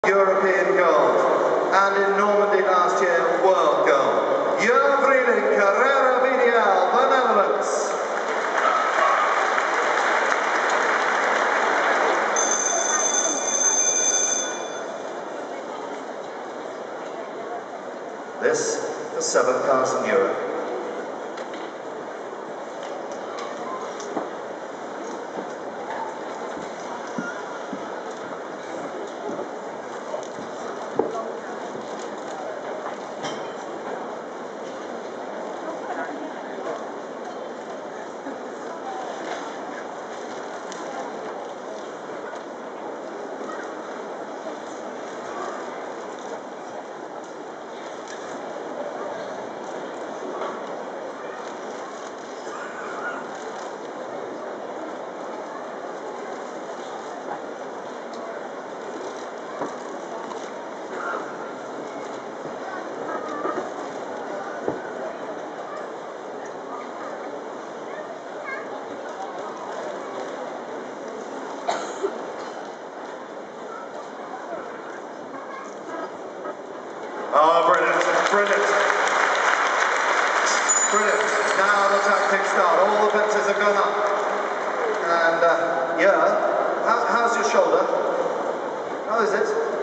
European gold, and in Normandy last year, world gold. Jur Vrielink, Carrera Vidial, the Netherlands. This for €7,000. Oh, brilliant, brilliant. Brilliant. Now the tactics start. All the fences have gone up. And, yeah, how's your shoulder? How is it?